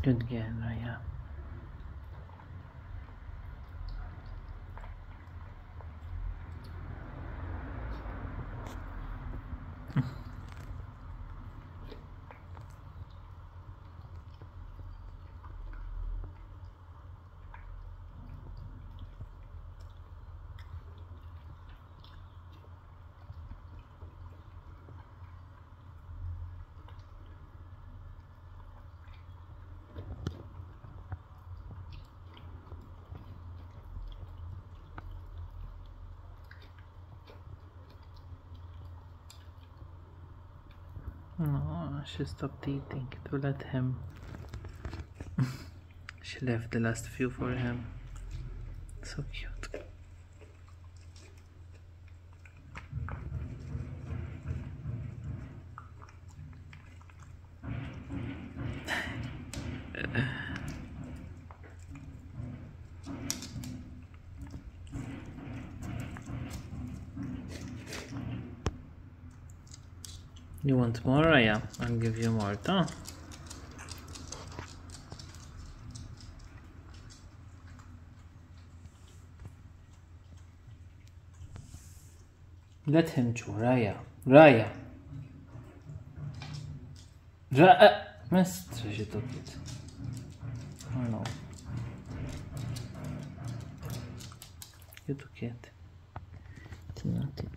Good game, yeah. No, she stopped eating to let him. She left the last few for him. So cute. You want more? Yeah, I'll give you more, huh? Let him chew, Raya. Raya. Mistrz she took it. Oh no. You took it. It's naughty.